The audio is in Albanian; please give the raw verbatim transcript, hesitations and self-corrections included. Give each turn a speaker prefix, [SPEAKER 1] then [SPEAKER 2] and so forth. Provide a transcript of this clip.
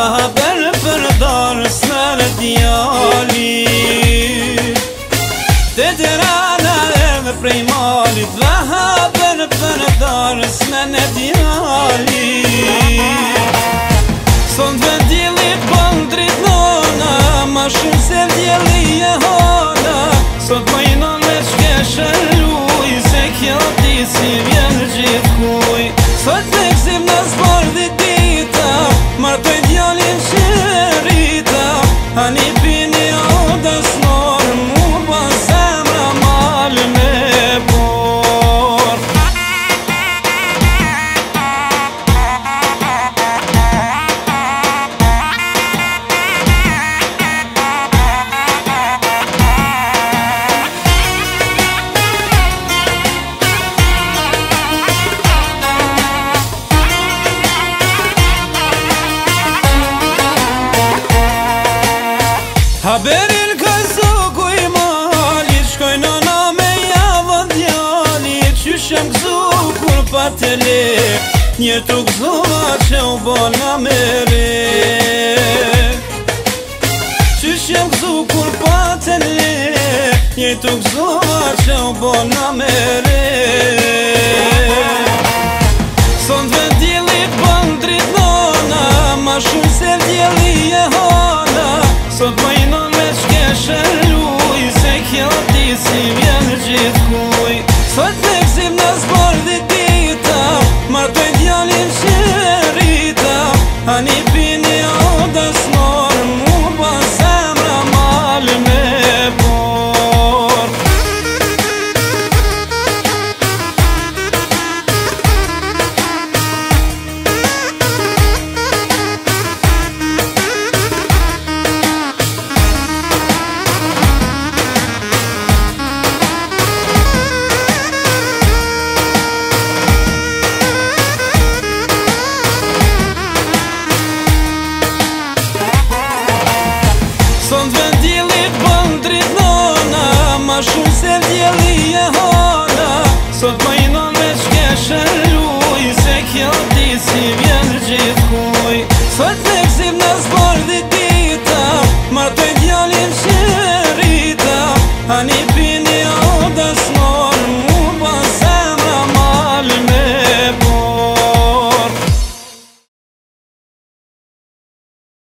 [SPEAKER 1] haber për darës në djali. Te derana edhe prej malit, dha haber për darës në djali. Son të djeli bën drit nona, ma shumë se djeli e hona. Sot më inon me shkeshe luj, se kjo ti si vjen gjithkuj. Sot me këzim në zbardhi dita, martoj djallin qërita. Ani pini o dasnor, mu ba zemra mal me por. Haberin këzu kuj malit, shkoj nona me javë djallit. Qyshem këzu kur pa të le, një të këzua që u bona me re. Qyshem këzu kur pa të le, një të këzua që u bona me re. Son të djellit bën drit nona, ma shumë se djelli e hona. Sot më inon me shkeshe luj, se kjo ti si vjen gjithkuj. Sot me këzim në zbardhi dita, martoj djallin qërita. Ani pini o dasnor, mu ba zemra mal me por. Son të djellit bën drit nona, ma shumë se djelli e hona. Sot më inon me shkeshe luj, se kjo ti si vjen gjithkuj. Sot